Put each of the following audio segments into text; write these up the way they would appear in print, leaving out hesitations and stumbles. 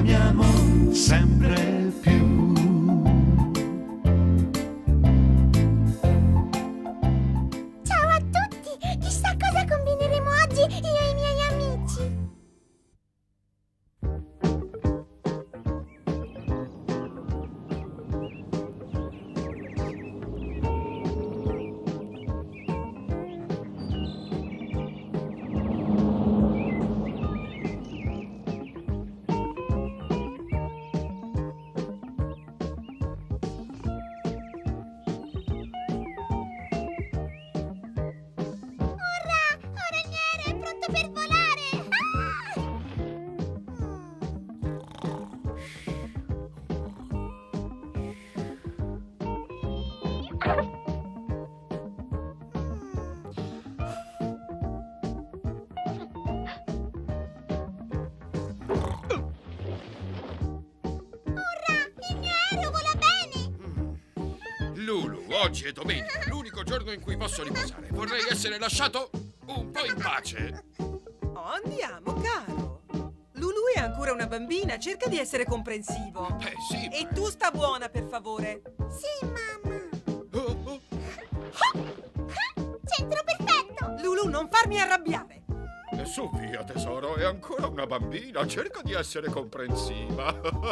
amiamo sempre più. Ciao a tutti! Chissà cosa combineremo oggi io e i miei amici! Per volare! Urrà! Il mio aereo vola bene! Lulu, oggi è domenica, l'unico giorno in cui posso riposare. Vorrei essere lasciato un po' in pace. Oh, andiamo, caro. Lulu è ancora una bambina, cerca di essere comprensivo. Sì. E tu sta buona, per favore. Sì, mamma! Oh, oh. Centro perfetto! Lulu, non farmi arrabbiare. Su via, tesoro, è ancora una bambina, cerca di essere comprensiva.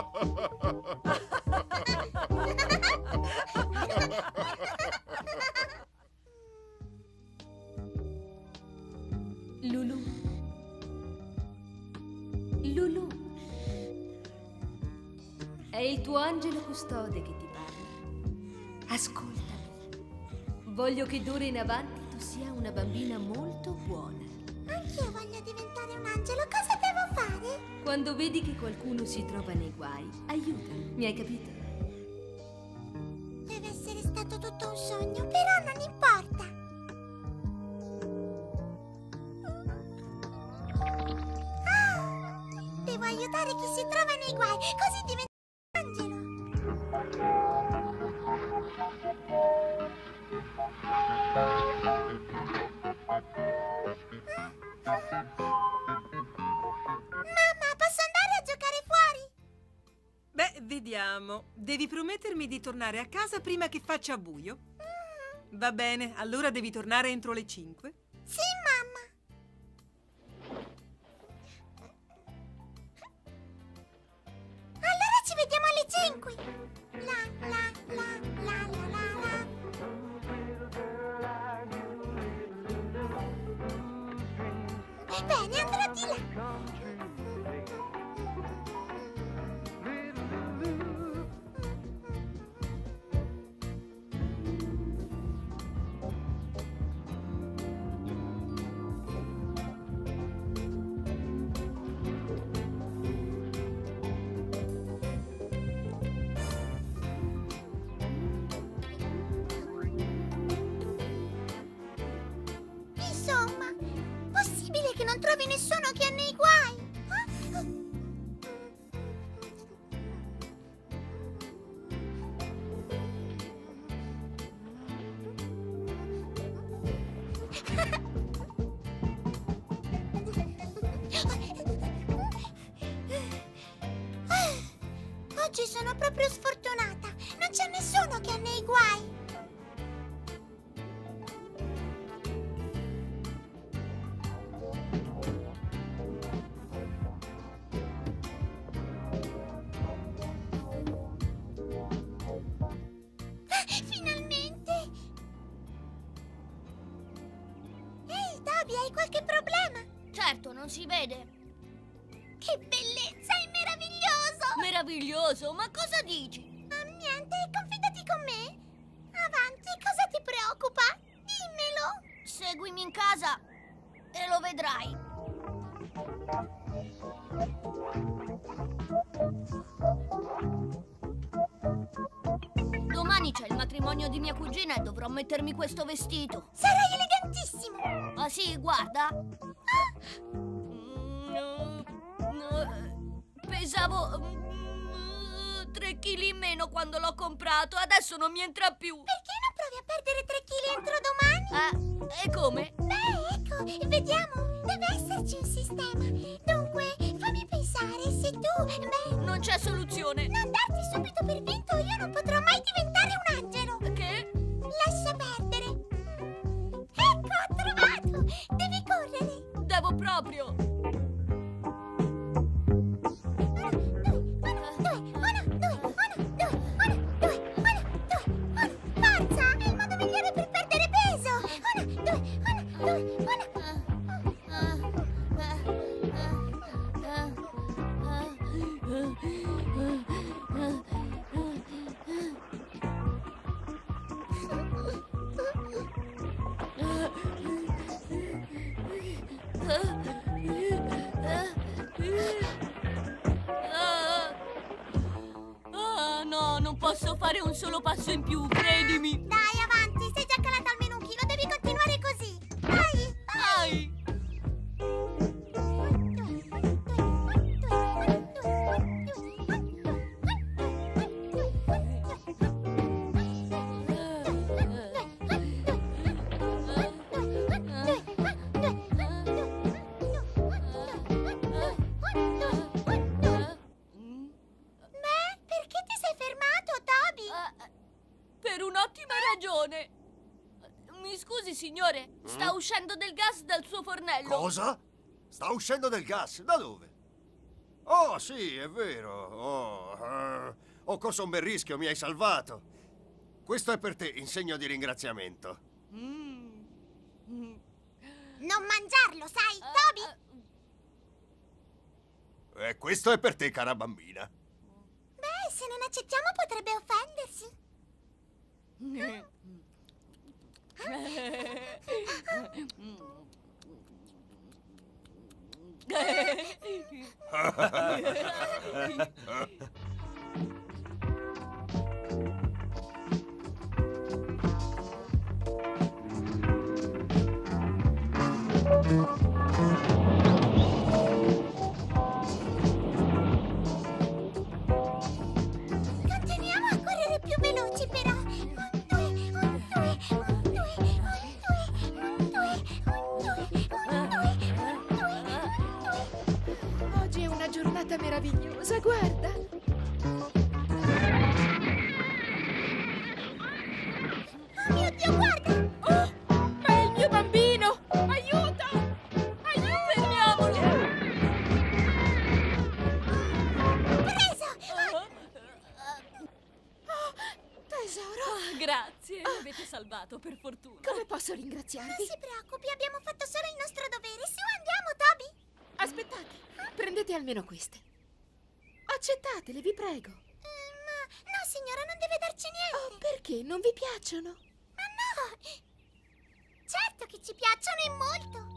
Lulu. Lulu. È il tuo angelo custode che ti parla. Ascoltami. Voglio che d'ora in avanti tu sia una bambina molto buona. Anch'io voglio diventare un angelo, cosa devo fare? Quando vedi che qualcuno si trova nei guai, aiuta, mi hai capito? Deve essere stato tutto un sogno, però non importa. Devo aiutare chi si trova nei guai, così divento un angelo. Mamma, posso andare a giocare fuori? Beh, vediamo. Devi promettermi di tornare a casa prima che faccia buio. Va bene, allora devi tornare entro le 5. Sì, mamma. Allora ci vediamo alle 5. La la la la la la la. Bene, andrò di là. Insomma, possibile che non trovi nessuno che è nei guai? Oggi sono proprio sfortunata. Non c'è nessuno che è nei guai. Finalmente! Ehi, Toby, hai qualche problema? Certo, non si vede. Che bellezza, è meraviglioso! Meraviglioso, ma cosa dici? Niente, confidati con me. Avanti, cosa ti preoccupa? Dimmelo! Seguimi in casa e lo vedrai. Domani c'è il matrimonio di mia cugina e dovrò mettermi questo vestito. Sarai elegantissimo! Ah sì, guarda. Pesavo 3 kg in meno quando l'ho comprato, adesso non mi entra più. Perché non provi a perdere 3 kg entro domani? E come? Beh, ecco, vediamo. Deve esserci un sistema. Dunque, fammi pensare. pensare, se tu... Beh, Non c'è soluzione. non darti subito per vinto, io non potrò mai diventare un angelo. Che? Lascia perdere. Ecco, ho trovato. Devi correre. Devo proprio. Forza, è il modo migliore per perdere peso. No, non posso fare un solo passo in più, credimi. Dai, avanti, sei già calata almeno 1 chilo, devi continuare così. Vai. Ai. Perché ti sei fermato, Toby? Per un'ottima ragione. Mi scusi, signore, sta uscendo del gas dal suo fornello. Cosa? Sta uscendo del gas? Da dove? Oh, sì, è vero. Ho corso un bel rischio, mi hai salvato. Questo è per te, in segno di ringraziamento. Non mangiarlo, sai, Toby? E questo è per te, cara bambina. Beh, se non accettiamo potrebbe offendersi. Continuiamo a correre più veloci, però. Oggi è una giornata meravigliosa, guarda. Oh mio Dio, guarda! È il mio bambino! Aiuto! Aiuto! Fermiamolo! Preso! Tesoro, Grazie, mi avete salvato, per fortuna. come posso Non ringraziarvi? si preoccupi, abbiamo fatto solo il nostro dovere. Su, andiamo, Toby! Aspettate, prendete almeno queste. Accettatele, vi prego. Ma no, signora, non deve darci niente. Perché? Non vi piacciono? Ma no! Certo che ci piacciono e molto.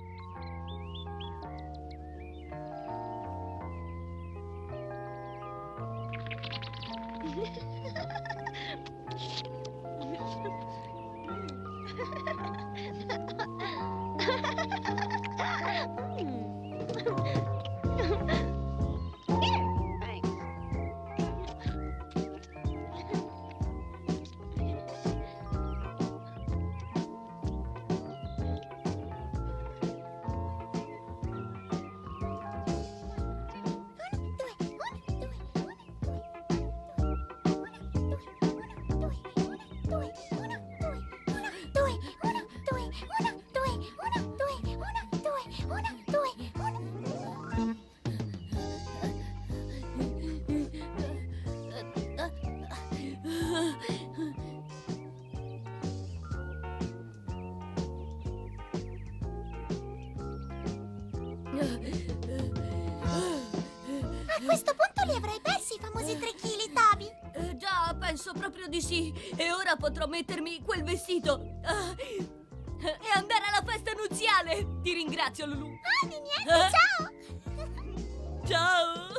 A questo punto li avrai persi i famosi 3 chili, Toby. Già, penso proprio di sì. E ora potrò mettermi quel vestito. E andare alla festa nuziale. Ti ringrazio, Lulu. Ah, di niente, ciao. Ciao.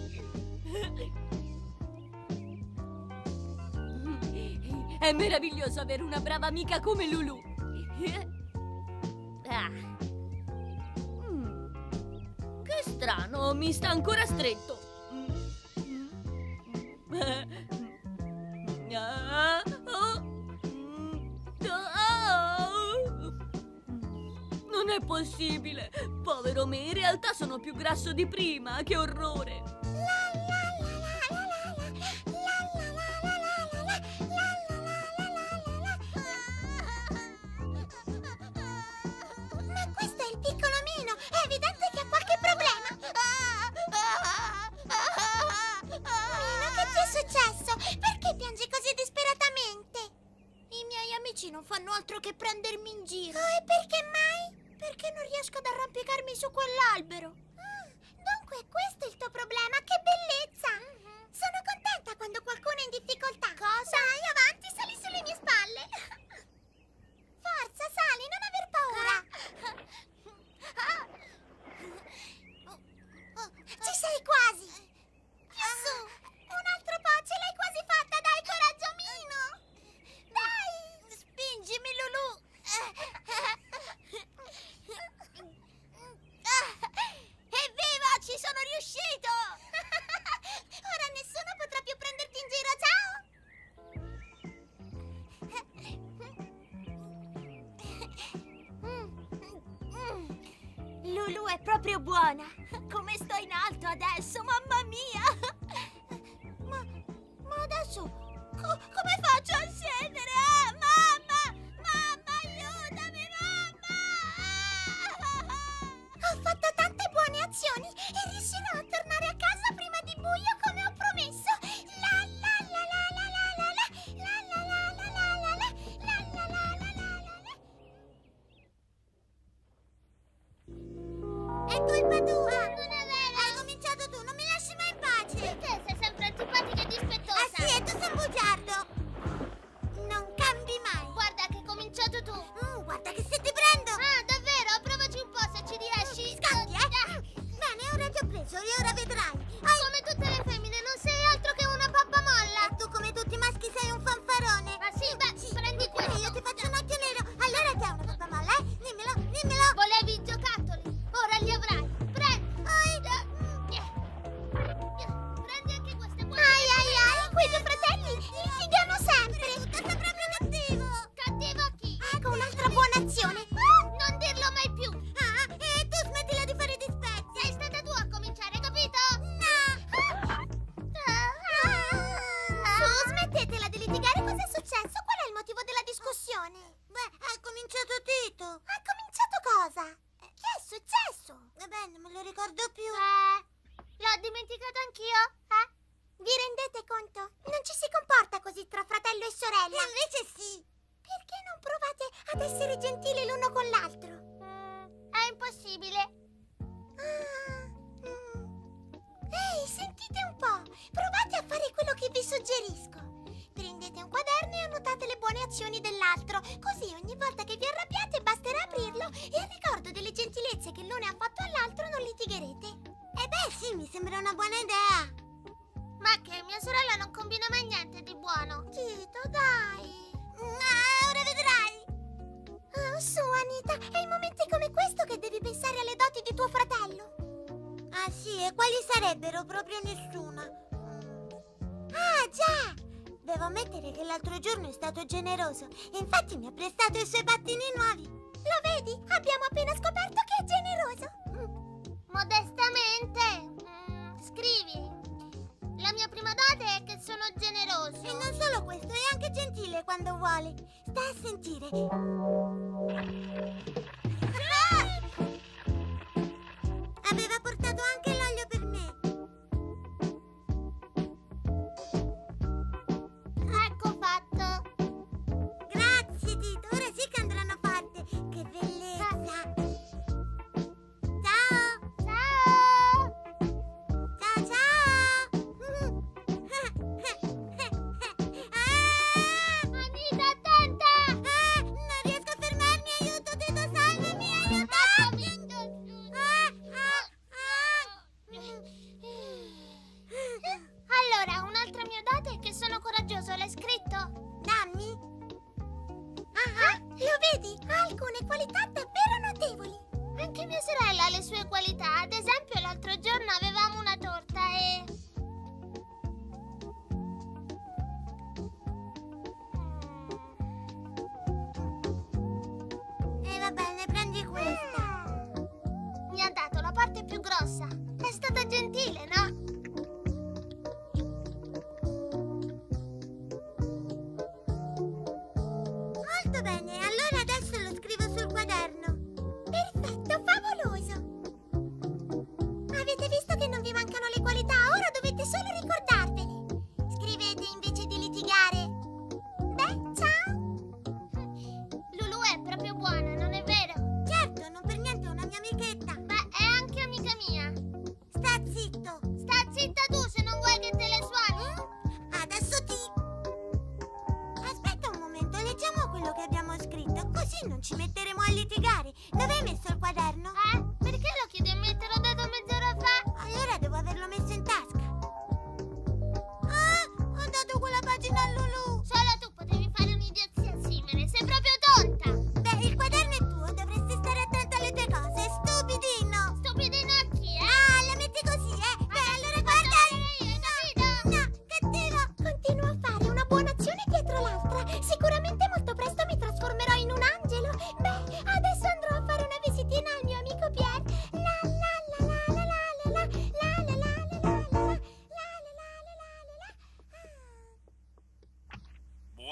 È meraviglioso avere una brava amica come Lulu. Che strano, mi sta ancora stretto. Non è possibile. povero me, in realtà sono più grasso di prima. Che orrore! Ma questo è il piccolo Mino. È evidente che ha qualche problema. Mino, che ti è successo? Perché piangi così disperatamente? I miei amici non fanno altro che prendermi in giro. Oh, e perché mai? Perché non riesco ad arrampicarmi su quell'albero. Dunque questo è il tuo problema, che bellezza! Sono contenta quando qualcuno è in difficoltà. Cosa? Dai, avanti, sali sulle mie spalle. Forza, sali, non aver paura. Ci sei quasi. Più su. Un altro po', ce l'hai quasi fatta, dai, coraggio, Mino. Dai. Spingimi, Lulu. Evviva, ci sono riuscito! Ora nessuno potrà più prenderti in giro, ciao! Lulu è proprio buona! Come sto in alto adesso, mamma mia! Ma adesso come faccio a scendere? Mamma! Mamma, aiutami, mamma! Ho fatto tante buone azioni e riuscirò a tornare a casa prima di buio come ho promesso. La la la la la la la la la la la la la la la la la la la. È colpa tua! Non è vero! Hai cominciato tu, non mi lasci mai in pace! Perché sei sempre antipatica e dispettosa? Ah sì, e tu sei un bugiardo! Non cambi mai! Guarda che hai cominciato tu! Guarda che se ti prendo! Ah, davvero? Provaci un po' se ci riesci! Scappi, Bene, ora ti ho preso e ora vedrai! Come tutte le femmine, non sei altro che una pappamolla! E tu come tutti i maschi sei un fanfarone! Ma sì, beh, prendi questo! Io ti faccio un occhio nero! Allora che è una pappamolla, Dimmelo, dimmelo! Volevi i giocattoli! Ora li avrai! Prendi! Prendi anche queste buone! Quei due fratelli litigano sempre! Sei proprio cattivo! Cattivo chi? Ecco un'altra buona azione! Non dirlo mai più! E tu smettila di fare dispetti! Sei stata tu a cominciare, capito? No! Su, smettetela di litigare! Cos'è successo? Qual è il motivo della discussione? Beh, ha cominciato Tito! Ha cominciato cosa? Che è successo? Non me lo ricordo più! L'ho dimenticato anch'io, Vi rendete conto? Non ci si comporta così tra fratello e sorella! Invece sì! Perché non provate ad essere gentili l'uno con l'altro? È impossibile! Ehi, sentite un po'! Provate a fare quello che vi suggerisco! Prendete un quaderno e annotate le buone azioni dell'altro, così ogni volta che vi arrabbiate basterà aprirlo e al ricordo delle gentilezze che l'uno ha fatto all'altro non litigherete. Sì, mi sembra una buona idea. Ma che mia sorella non combina mai niente di buono. Tito, dai. Ora vedrai. Su, Anita, è in momenti come questo che devi pensare alle doti di tuo fratello. Ah sì, e quali sarebbero? Proprio nessuna. Ah già! Devo ammettere che l'altro giorno è stato generoso. Infatti mi ha prestato i suoi pattini nuovi. Lo vedi? Abbiamo appena scoperto che è generoso. Modestamente. Scrivi. La mia prima dote è che sono generoso. E non solo questo, è anche gentile quando vuole. Sta a sentire. Aveva portato anche l'olio per me. Ecco fatto. Grazie, Tito. Ora sì che andranno fatte. Che bellezza. Ciao. Ciao. Ciao, ciao. Anita, attenta. Non riesco a fermarmi. Aiuto, Tito, salvami. Aiutatemi. Allora, un'altra mia dote è che sono coraggioso, l'hai scritto? Dammi. Lo vedi? Ha alcune qualità davvero notevoli. Anche mia sorella ha le sue qualità. Ad esempio, l'altro giorno avevamo una torta e... va bene, prendi questa. Mia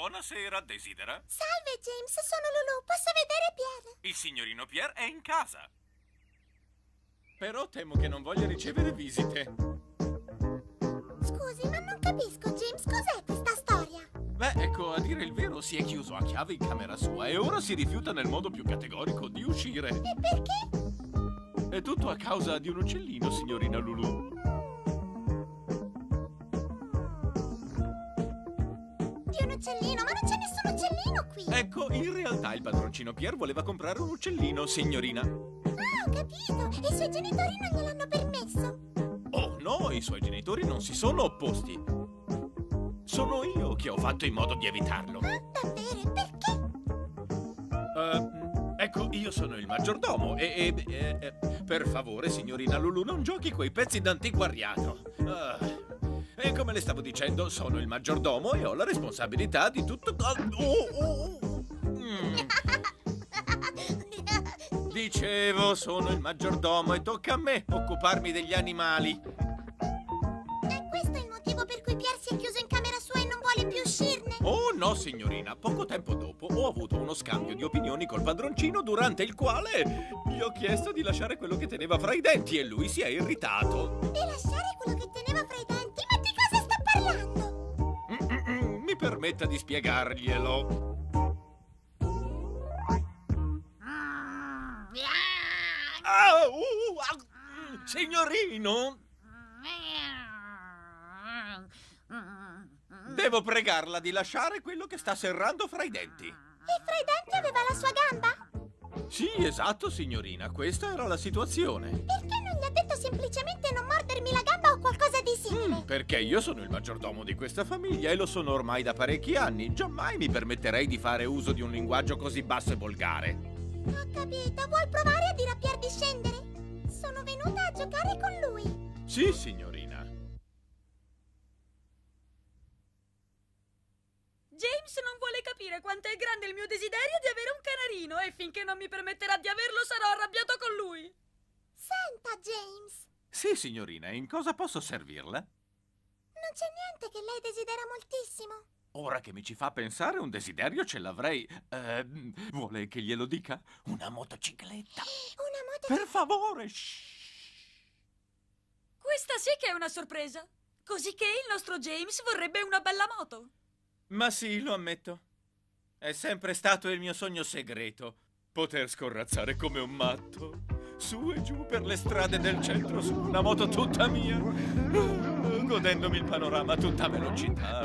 Buonasera, desidera? Salve, James, sono Lulu. Posso vedere Pierre? Il signorino Pierre è in casa. Però temo che non voglia ricevere visite. Scusi, ma non capisco, James. Cos'è questa storia? Beh, ecco, a dire il vero, si è chiuso a chiave in camera sua e ora si rifiuta nel modo più categorico di uscire. E perché? È tutto a causa di un uccellino, signorina Lulu. Di un uccellino? Ma non c'è nessun uccellino qui! Ecco, in realtà il padroncino Pierre voleva comprare un uccellino, signorina. Ah, ho capito! E i suoi genitori non gliel'hanno permesso! Oh no, i suoi genitori non si sono opposti. Sono io che ho fatto in modo di evitarlo. Ah, davvero? E perché? Ecco, io sono il maggiordomo e per favore, signorina Lulu, non giochi quei pezzi d'antiquariato. E come le stavo dicendo, sono il maggiordomo e ho la responsabilità di tutto... Dicevo, sono il maggiordomo e tocca a me occuparmi degli animali. È questo il motivo per cui Pierre si è chiuso in camera sua e non vuole più uscirne? Oh no, signorina, poco tempo dopo ho avuto uno scambio di opinioni col padroncino durante il quale gli ho chiesto di lasciare quello che teneva fra i denti e lui si è irritato. Di lasciare quello che teneva fra i denti? Ma di cosa sta parlando? Mi permetta di spiegarglielo. Signorino? Devo pregarla di lasciare quello che sta serrando fra i denti. E fra i denti aveva la sua gamba? Sì, esatto, signorina. Questa era la situazione. Perché non gli ha detto semplicemente non mordermi la gamba o qualcosa di simile? Perché io sono il maggiordomo di questa famiglia e lo sono ormai da parecchi anni. Giammai mi permetterei di fare uso di un linguaggio così basso e volgare. Ho capito. Vuol provare a dire a Pierre di scendere? Sono venuta a giocare con lui. Sì, signorina. James non vuole capire quanto è grande il mio desiderio di avere un canarino e finché non mi permetterà di averlo sarò arrabbiato con lui. Senta, James. Sì, signorina. In cosa posso servirla? Non c'è niente che lei desidera moltissimo. Ora che mi ci fa pensare, un desiderio ce l'avrei. Vuole che glielo dica? Una motocicletta. Una Per favore, shh. Questa sì che è una sorpresa. Così che il nostro James vorrebbe una bella moto. Ma sì, lo ammetto. È sempre stato il mio sogno segreto. Poter scorrazzare come un matto. Su e giù per le strade del centro su una moto tutta mia. Godendomi il panorama a tutta velocità.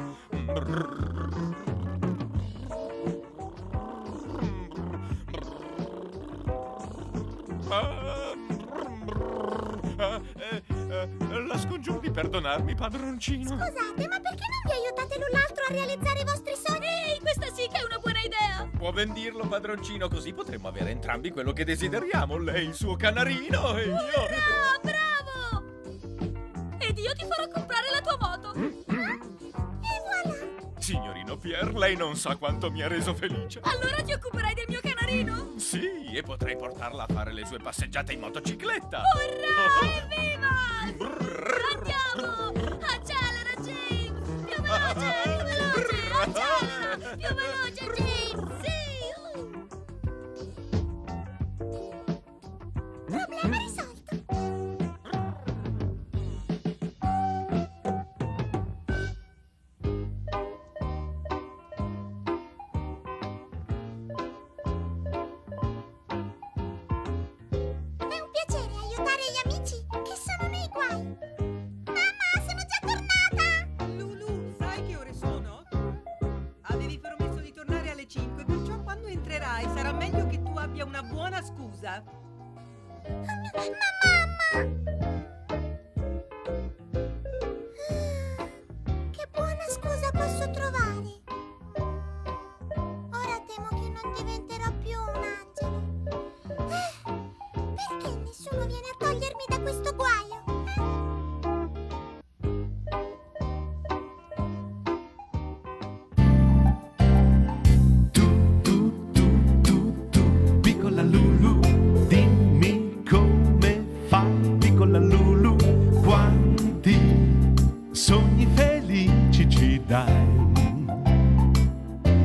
La scongiuro di perdonarmi, padroncino. Scusate, ma perché non vi aiutate l'un l'altro a realizzare i vostri sogni? Ehi, questa sì che è una buona idea! Può ben dirlo, padroncino, così potremmo avere entrambi quello che desideriamo. Lei il suo canarino e io... Urrà, bravo! Ed io ti farò comprare la tua moto. E voilà! Signorino Pierre, lei non sa quanto mi ha reso felice. Allora ti occuperai del mio canarino? Sì, e potrei portarla a fare le sue passeggiate in motocicletta. Urrà, evviva! Andiamo! Accelera, James! Più veloce, più veloce! Accelera! Più veloce, James! Sì! Problema risolto! È un piacere aiutare gli amici che sono nei guai. Mamma, sono già tornata! Lulu, sai che ore sono? Avevi promesso di tornare alle 5, perciò quando entrerai sarà meglio che tu abbia una buona scusa. Ma mamma! Che buona scusa posso trovare? Ora temo che non diventerò più un angelo. Perché nessuno viene a togliermi da questo guaio? Piccola Lulu, dimmi come fai, piccola Lulu, quanti sogni felici ci dai.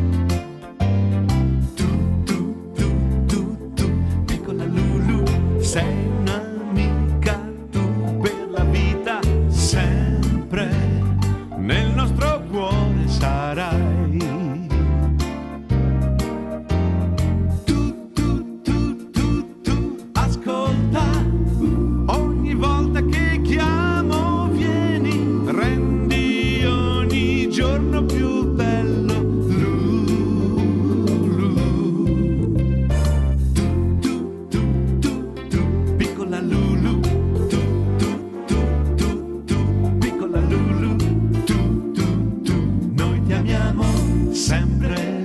sempre